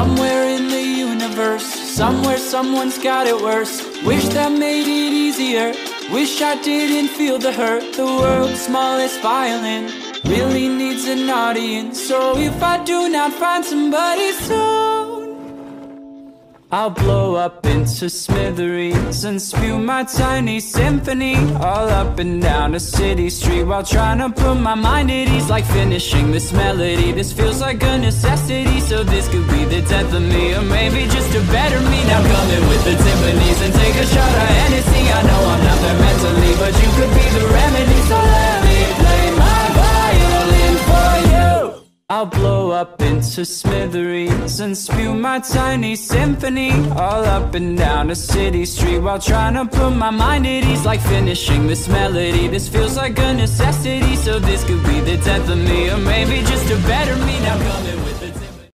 Somewhere in the universe, somewhere someone's got it worse. Wish that made it easier, wish I didn't feel the hurt. The world's smallest violin really needs an audience. So if I do not find somebody soon, I'll blow up into smithereens and spew my tiny symphony all up and down a city street while trying to put my mind at ease. Like finishing this melody, this feels like a necessity. So this could be the death of me, or maybe just a better me. Now come in with the timpanis and take a shot of Hennessy. I know I'm not there mentally, but you could be the remedy. So let me play my violin for you. I'll blow up into smithereens and spew my tiny symphony all up and down a city street while trying to put my mind at ease. Like finishing this melody, this feels like a necessity. So this could be the death of me, or maybe just a better me. Now come in with